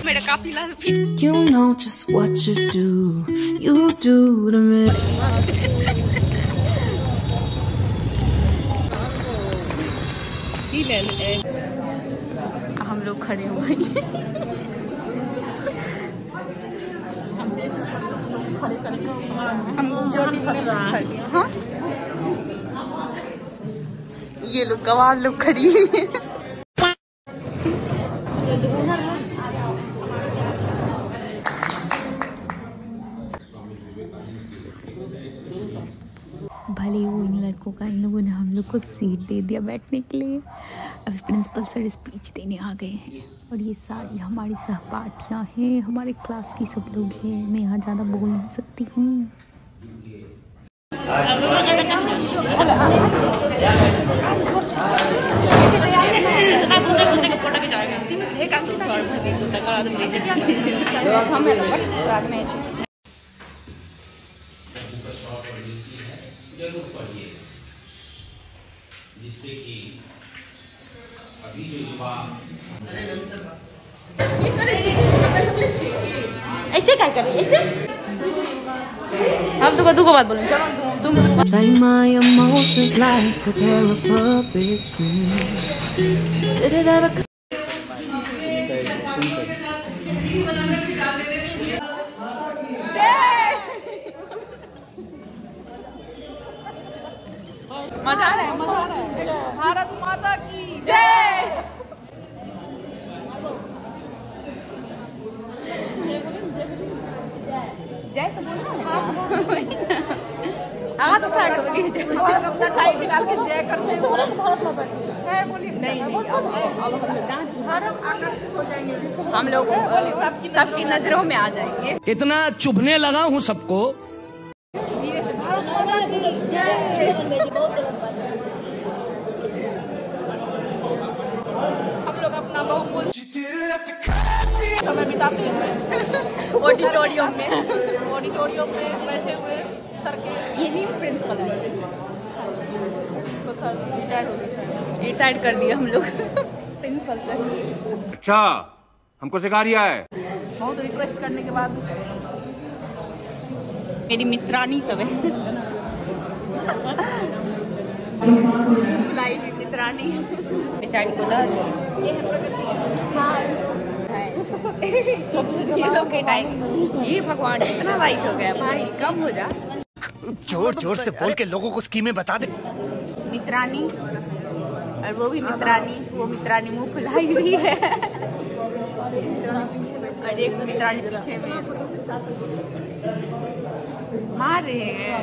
मेरा काफिला You know just what you do to me. हम लोग खड़े हुए हाँ ये लोग गवार लोग खड़ी हुई है। भले वो इन लड़कों का इन लोगों ने हम लोग को सीट दे दिया बैठने के लिए। अभी प्रिंसिपल सर स्पीच देने आ गए हैं और ये सारी हमारी सहपाठियाँ हैं, हमारे क्लास की सब लोग हैं। मैं यहाँ ज़्यादा बोल नहीं सकती हूँ। जिससे कि अभी जो युवा ऐसे क्या कर रही है? ऐसे हम तो बात बोलें। Play my emotions like a pair of puppet strings. Did it ever? मजा आ रहा है, मजा आ रहा है। भारत माता की जय। जय तो बोलना है। आवाज उठा के बोलिए जय। अपना साइड निकाल के जय करते हैं। भारत माता की जय बोलिए। नहीं अब आकर्षित हो जाएंगे हम लोग, सबकी नजरों में आ जाएंगे। इतना चुभने लगा हूँ सबको। धीरे से भारत माता की जय। हम लोग अपना बहुमूल्य समय बिताते हैं ऑडिटोरियम में बैठे हुए सर के। ये नहीं प्रिंसिपल है, रिटायर्ड कर दिया हम लोग प्रिंसिपल सर। अच्छा हमको सिखा रिया है। बहुत रिक्वेस्ट करने के बाद मेरी मित्रानी सब है। मित्रानी बेचारी को डर ये लोग के टाइम। ये भगवान इतना लाइट हो गया भाई, कम हो जा। जोर जोर से बोल के लोगों को स्कीमें बता दे। मित्रानी और वो भी मित्रानी, वो मित्रानी मुंह फुलाई हुई है और एक मित्रानी पीछे में मार रहे हैं।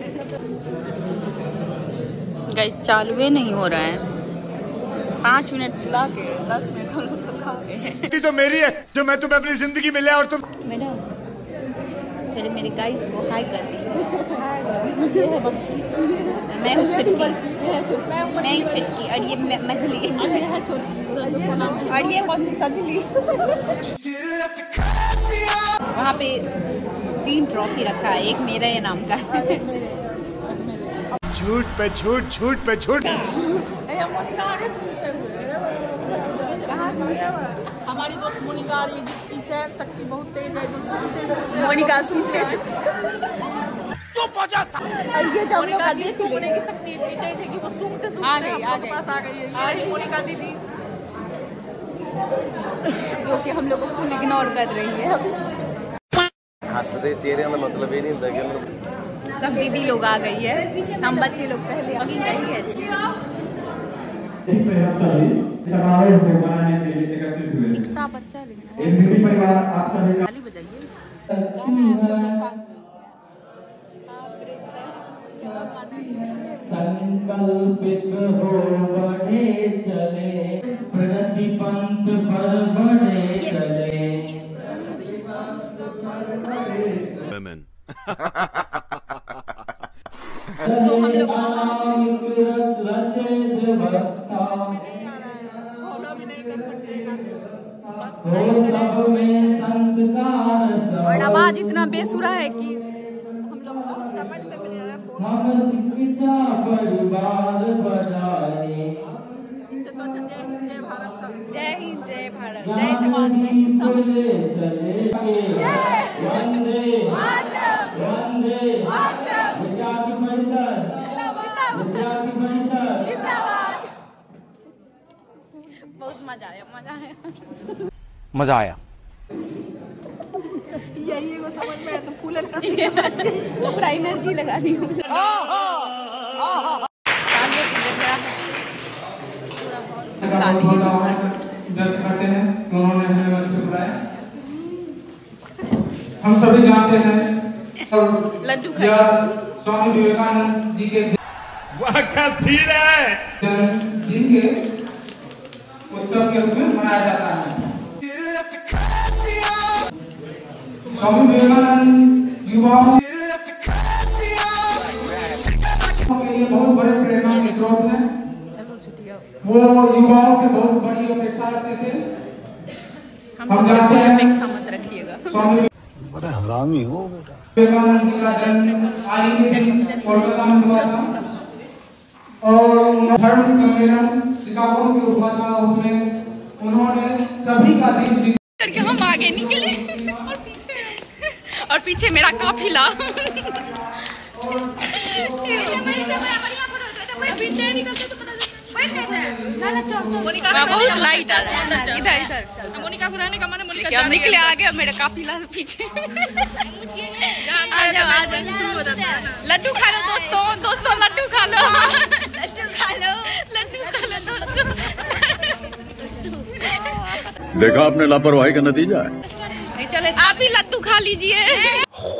गाइस चालू नहीं हो रहा है। 5 मिनट बुला के 10 मिनट हम लोग रखा गए। तो मेरी है जो मैं तुम्हें अपनी जिंदगी में ले और तुम मैडम फिर मेरे गाइस को हाय कर दी। मैं हूँ छुटकी, मैं छुटकी और ये मछली और ये कौन सी सजली। वहाँ पे 3 ट्रॉफी रखा है, एक मेरा ये नाम का। झूठ पे झूठ, झूठ पे झूठ। हमारी दोस्त मोनिका आ रही है जिसकी सहन शक्ति बहुत तेज है, जो सुनते मोनिका सुनते चुप हो जा। और ये जो हम लोग का देसी सुनने की शक्ति इतनी तेज है कि वो सुनते आ गई पास आ गई है मोनिका दीदी, जो कि हम लोग को फुल इग्नोर कर रही है। हंसते चेहरे का मतलब ये नहीं होता कि सब दीदी लोग आ गई है, हम बच्चे लोग पहले अभी गई है। कितना बच्चा परिवार आप सभी का बजाइए। संकल्पित हो बढ़े चले, प्रगति पंथ पर बढ़े चले। तो हम लोग और आवाज इतना बेसुरा है कि हम लोग समझ में नहीं आ रहा। हम शिक्षा परिवार बढ़ाए, इससे तो अच्छा जय भारत का। जय हिंद, जय भारत, जय जवान, जय किसान, जय वंदे मातरम, वंदे मातरम, विद्यार्थी परिषद, विद्यार्थी परिषद जिंदाबाद। बहुत मजा आया, मजा आया। यही को समझ में आया तो फूलन का पूरा एनर्जी लगा दी हूँ। व्यक्त करते हैं कि उन्होंने हमें मंच पे बुलाया। हम सभी जानते हैं और लड्डू स्वामी विवेकानंद जी के वाह क्या सीन है। जन्मदिन के उत्सव के रूप में मनाया जाता है। स्वामी विवेकानंद युवाओं के लिए बहुत बड़े प्रेरणा के स्रोत हैं। वो युवाओं से बहुत बड़ी अपेक्षा रखते थे। हम जानते हैं अपेक्षा मत रखिएगा। स्वामी बड़ा हरामी हो बेटा। विवेकानंद जी का जन्म हाल ही में कोलकाता में हुआ था और धर्म सम्मेलन शिकागो में हुआ था। उसमें उन्होंने सभी का दिल करके हम आगे निकले और पीछे मेरा काफिला। बहुत लाइट आ रहा है इधर इधर। मोनिका को रहने का मन है, मोनिका हम निकले आगे, मेरा काफिला पीछे। लड्डू खा लो दोस्तों, दोस्तों लड्डू खा लो, लड्डू खा लो, लड्डू खा लो दोस्तों। देखा आपने लापरवाही का नतीजा है। चले आप भी लड्डू खा लीजिए।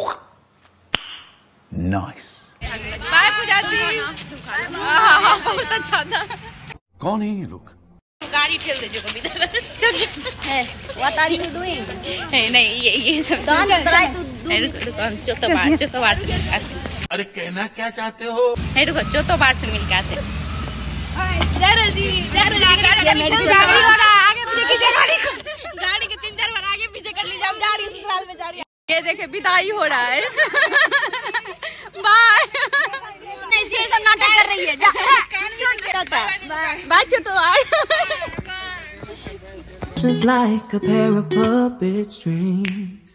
नाइस। बाय पूजा जी। बहुत अच्छा था। कौन है ये लोग? गाड़ी ठेल दीजिए कभी। What are you doing? नहीं ये सब Don't try to do. चौथो बार से मिल के। अरे कहना क्या चाहते हो? रुको चौथो बार से मिल के आते। गाड़ी के 3-4 बार आगे पीछे कर लीजिए। हम गाड़ी ससुराल में जा रही है। ये देखे विदाई हो रहा है। बाय। ये सब नाटक कर रही है। बाय चौथो Just like a pair of puppet strings.